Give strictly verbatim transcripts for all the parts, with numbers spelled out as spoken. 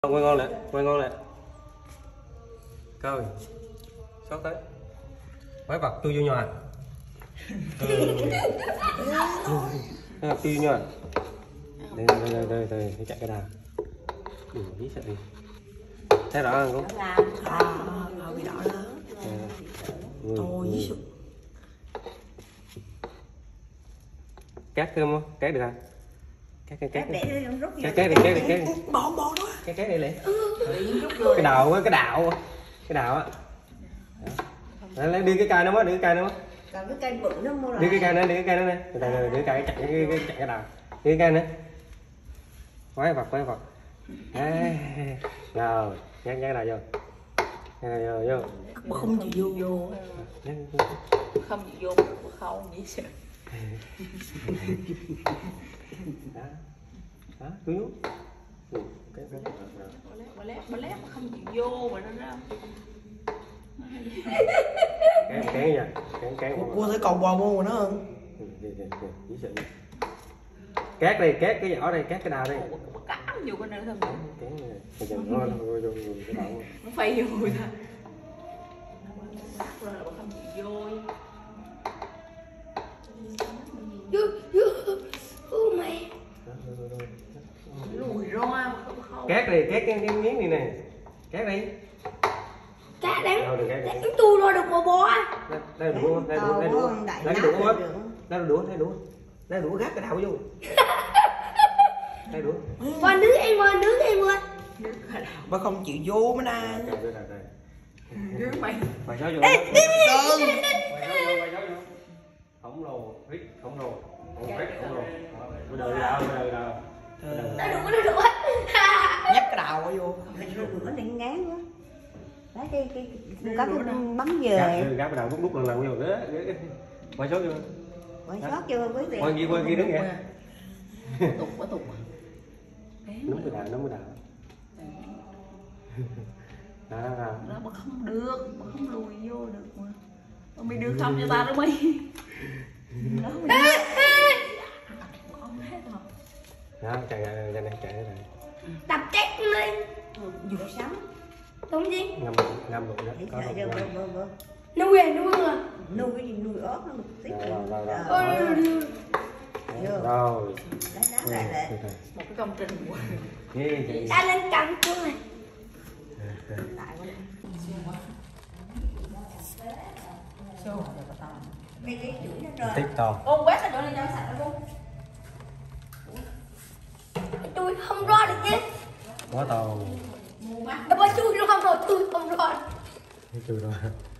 ngon, quay ngon nè, quay ngon nè. Coi. Xót tới. Quái vật chui vô nhà. Quái vật chui vô nhà. Đây đây đây đây đây, phải chạy cái đà. Đừng nghĩ sợ đi. Thấy rõ không? À, à, bị đỏ lớn. Ôi giời. Cắt không không? Cắt được không? Cắt cắt cắt. Để rút Cắt cắt đi, cắt đi, cắt đi. Bò bò đó. Cắt cắt đi liền. Cái đầu á, cái đạo á. Cái đạo á. Lấy đi cái cây nó mới, đi cái cây nó mới. Còn cái cây bự nó mua lại. Đi cái cây nữa, đi cái cây nữa nè. Từ từ đi cái cây chặt cái cái chặt cái đầu. Đi cái cây nữa. Quái vật, quái vật. Đấy. Rồi, nhắc nhắc đầu vô. Nhắc đầu vô, vô. Không chịu vô vô. Không chịu vô không vậy sao? Đó. Đó, cứ nhú. Cái cái Bà lép, bà lép mà không chịu vô mà nó ra. cái cái nha, cái cái. Cô thấy còn bò mua nó không? Cát đi, cát cái vỏ đây, cát cái đào đây. Có cá vô cái này thôi. Cái này, bây giờ nó vô vô cái đầu. Nó phay vô rồi ta. Rồi là bà không chịu vô. Vô, vô, ô mẹ. Lùi ra mà không không. Cát đi, cát cái cái miếng này nè. Cát đi. Cá đánh, đánh tôi rồi được bò bò. Đây là đũa, đây là đũa, đây là đũa. Lấy cái đũa hết. Đây là đũa, đây là đũa. Đây là đũa gác cái đầu vô. Đây đũa. Qua nướng em ơi, nướng em ơi. Bà không chịu vô mới nè. Nướng mày. Mày gió vô. Đừng. Mày gió vô, mày gió vô. Khổng lồ, rít khổng lồ. Rít khổng lồ. Bây giờ đi đâu, bây giờ đi đâu. Nó đũa, nó đũa. Nhấp cái đầu vô. Bữa này ngán quá. Đấy cái cái có cái bấm về. Gắp cái đầu đút đút lần lần vô nữa. Quay số vô. Quay sót vô quý vị. Quay kia quay kia đứng vậy. Tục quá tục. Nắm cái đà, nắm cái đà. Đó, đó, đó. Đó mà không được, mà không lùi vô được mà. Mà mày đưa không cho tao đó mày. Đó mày. Đó, chạy chạy chạy chạy chạy. Đập chết lên. Dù sắm. Đúng gì? Ngâm ngâm được đó. Để Có sợ đâu. vô vô vô. Nuôi à, nuôi à. Nuôi cái gì nuôi ớt nó một tí. Rồi rồi rồi. Rồi. Rồi. Đánh đá lại lại. Một cái công trình quá. Nghe chị. Ta lên cầm cho này. Lại qua đây. Cái cái chuỗi nó rồi. Tiếp to. Con quét cái chỗ này cho sạch luôn. Tôi không lo được chứ. Quá to. Em ơi chui nó không rồi, tôi không lo. Chui rồi.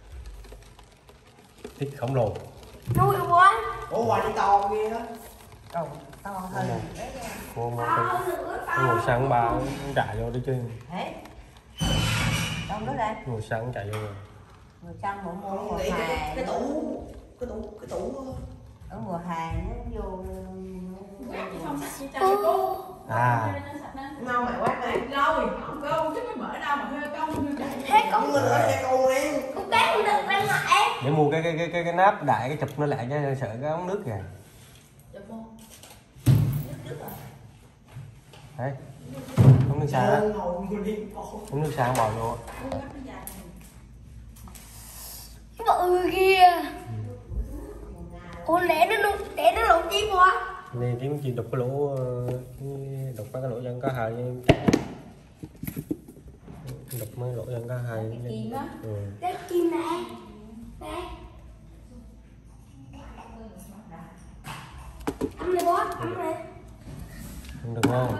Thích khổng lồ. Nuôi quá. Ủa hoài đi to ghê đó. Cầu to hơn. Cô mà cái cái ngồi sang ba chạy vô đi chơi. Thế. Đâu đó đây. Ngồi sang chạy vô rồi. Người trong bộ mua mùa Cái hè. cái tủ cái tủ cái tủ Ở mùa hè nó vô. Không sạch cho cô. À. mau mày quát này. Rồi, không câu chứ mới mở đâu mà hơi công. Thế con Con lên ở xe con đi. con cá không được lên mặt em. Để mua cái cái cái cái, cái nắp đại cái chụp nó lại cho sợ cái ống nước kìa. Đấy. Ống nước xa đó. Ống nước xa bò vô. Bự kìa. Ủa lẽ nó lục, lẽ nó lục chim quá. Này kiếm chị đục cái lỗ đục mấy cái lỗ chân có hai đục mấy lỗ chân có hai. Chim á. Ừ. Cái chim này. Đây. Ấm này bó, ấm này. Không được không?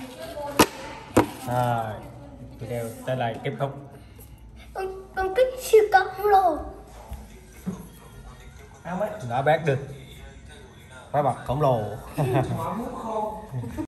Rồi. Video tới đây kết thúc. Con con kích siêu cấp luôn. Đã bác được quái vật khổng lồ.